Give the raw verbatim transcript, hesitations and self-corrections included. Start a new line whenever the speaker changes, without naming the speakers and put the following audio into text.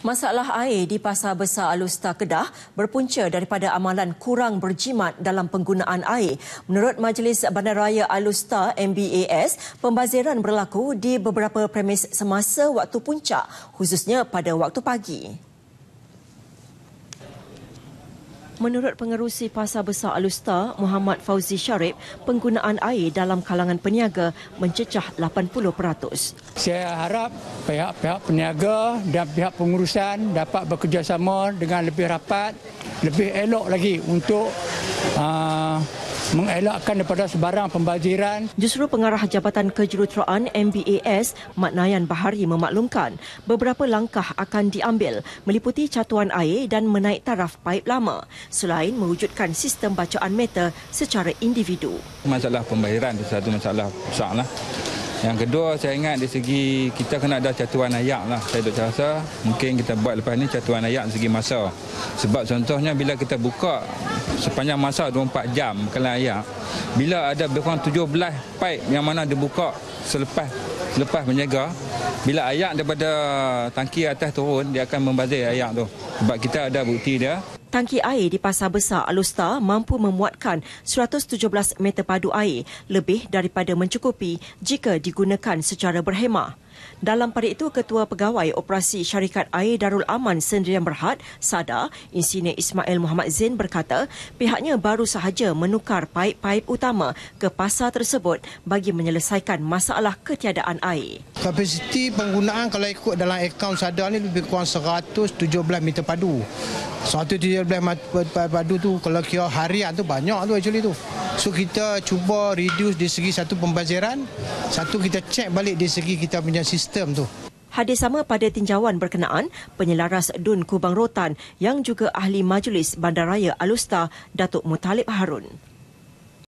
Masalah air di Pasar Besar Alustar Kedah berpunca daripada amalan kurang berjimat dalam penggunaan air. Menurut Majlis Bandaraya Alustar M B A S, pembaziran berlaku di beberapa premis semasa waktu puncak, khususnya pada waktu pagi. Menurut Pengerusi Pasar Besar Alustar, Muhammad Fauzi Sharif, penggunaan air dalam kalangan peniaga mencecah lapan puluh peratus.
Saya harap pihak-pihak peniaga dan pihak pengurusan dapat bekerjasama dengan lebih rapat, lebih elok lagi untuk uh, mengelakkan daripada sebarang pembaziran.
Justru Pengarah Jabatan Kejuruteraan M B A S, Mat Nayan Bahari memaklumkan beberapa langkah akan diambil meliputi catuan air dan menaik taraf paip lama, selain mewujudkan sistem bacaan meter secara individu.
Masalah pembayaran itu satu masalah besarlah. Yang kedua, saya ingat dari segi kita kena ada catuan ayak lah. Saya duk rasa mungkin kita buat lepas ni catuan ayak segi masa. Sebab contohnya bila kita buka sepanjang masa dua puluh empat jam kelan ayak, bila ada lebih kurang tujuh belas paip yang mana dibuka selepas selepas menjaga, bila ayak daripada tangki atas turun, dia akan membazir ayak tu. Sebab kita ada bukti dia.
Tangki air di Pasar Besar Alustar mampu memuatkan seratus tujuh belas meter padu air, lebih daripada mencukupi jika digunakan secara berhemah. Dalam pada itu, Ketua Pegawai Operasi Syarikat Air Darul Aman Sendirian Berhad, SADA, Insinyur Ismail Muhammad Zain berkata pihaknya baru sahaja menukar paip-paip utama ke pasar tersebut bagi menyelesaikan masalah ketiadaan air.
Kapasiti penggunaan kalau ikut dalam akaun SADA ni lebih kurang seratus tujuh belas meter padu. seratus tujuh belas meter padu tu kalau kira harian tu banyak tu actually tu. So kita cuba reduce di segi satu pembaziran, satu kita cek balik di segi kita punya sistem tu.
Hadir sama pada tinjauan berkenaan, penyelaras Dun Kubang Rotan yang juga ahli Majlis Bandaraya Alustar, Datuk Muttalib Harun.